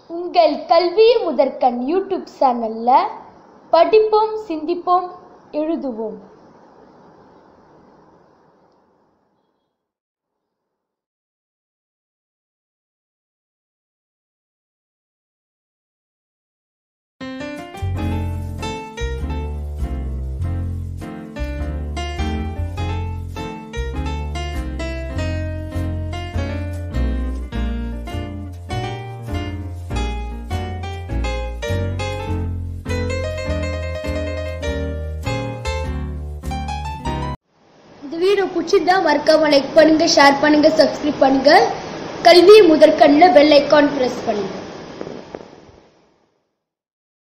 உங்கள் கல்வி முதற்கண் யூடியூப் சேனல்ல படிப்போம், சிந்திப்போம், எழுதுவோம். இந்த வீடியோ பிடிச்சிருந்தா மறக்காம லைக் பண்ணுங்க, ஷேர் பண்ணுங்க, சப்ஸ்கிரைப் பண்ணுங்க. கல்வி முதற்கண்ணில் பெல் ஐகான் பிரஸ் பண்ணுங்க.